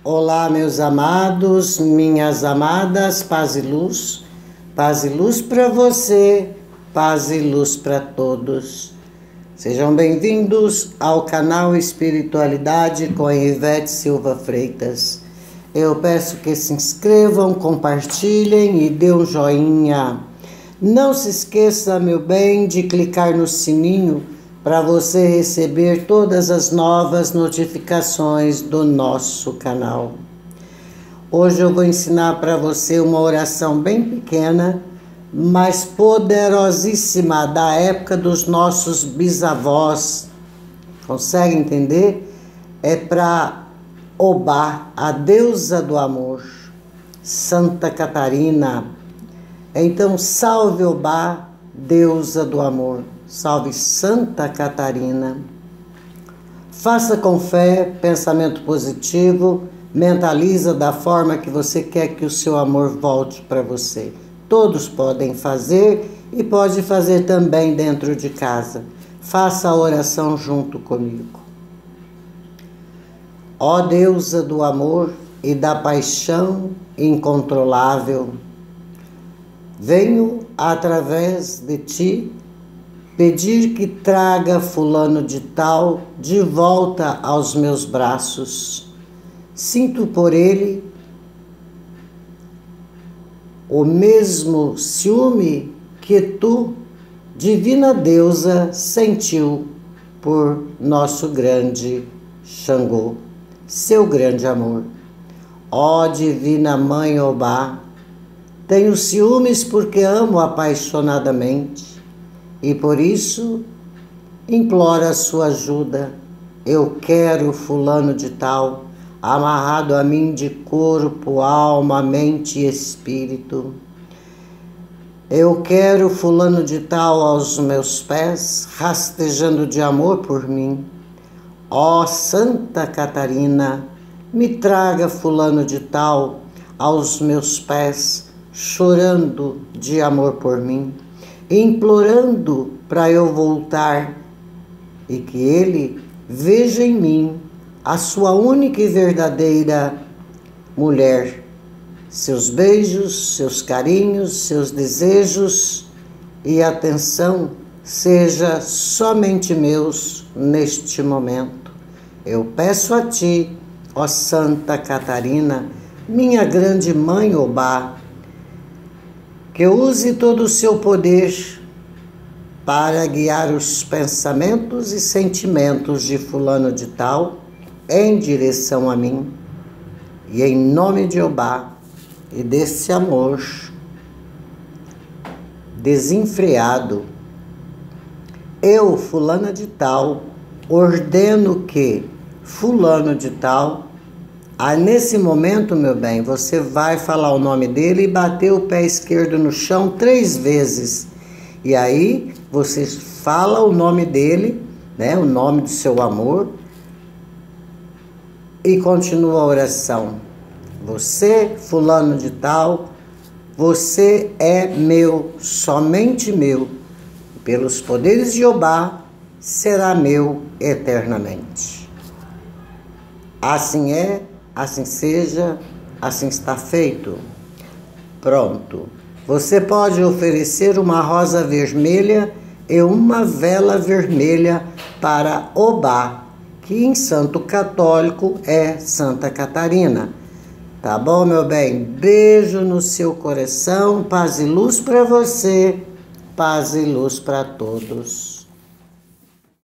Olá, meus amados, minhas amadas, paz e luz para você, paz e luz para todos. Sejam bem-vindos ao canal Espiritualidade com a Ivete Silva Freitas. Eu peço que se inscrevam, compartilhem e dê um joinha. Não se esqueça, meu bem, de clicar no sininho para você receber todas as novas notificações do nosso canal. Hoje eu vou ensinar para você uma oração bem pequena, mas poderosíssima, da época dos nossos bisavós. Consegue entender? É para Obá, a deusa do amor, Santa Catarina. Então, salve Obá, deusa do amor. Salve Santa Catarina. Faça com fé, pensamento positivo, mentaliza da forma que você quer que o seu amor volte para você. Todos podem fazer e pode fazer também dentro de casa. Faça a oração junto comigo. Ó deusa do amor e da paixão incontrolável, venho através de ti pedir que traga fulano de tal de volta aos meus braços. Sinto por ele o mesmo ciúme que tu, divina deusa, sentiu por nosso grande Xangô, seu grande amor. Ó divina mãe Obá, tenho ciúmes porque amo apaixonadamente e por isso imploro a sua ajuda. Eu quero fulano de tal, amarrado a mim de corpo, alma, mente e espírito. Eu quero fulano de tal aos meus pés, rastejando de amor por mim. Ó Santa Catarina, me traga fulano de tal aos meus pés, chorando de amor por mim, implorando para eu voltar e que ele veja em mim a sua única e verdadeira mulher. Seus beijos, seus carinhos, seus desejos e atenção seja somente meus neste momento. Eu peço a ti, ó Santa Catarina, minha grande mãe Obá, que use todo o seu poder para guiar os pensamentos e sentimentos de fulano de tal em direção a mim. E em nome de Obá e desse amor desenfreado, eu, fulana de tal, ordeno que fulano de tal, nesse momento, meu bem, você vai falar o nome dele e bater o pé esquerdo no chão 3 vezes. E aí você fala o nome dele, né, o nome do seu amor, e continua a oração. Você, fulano de tal, você é meu, somente meu. Pelos poderes de Obá, será meu eternamente. Assim é, assim seja, assim está feito. Pronto. Você pode oferecer uma rosa vermelha e uma vela vermelha para Obá, que em santo católico é Santa Catarina. Tá bom, meu bem? Beijo no seu coração, paz e luz para você, paz e luz para todos.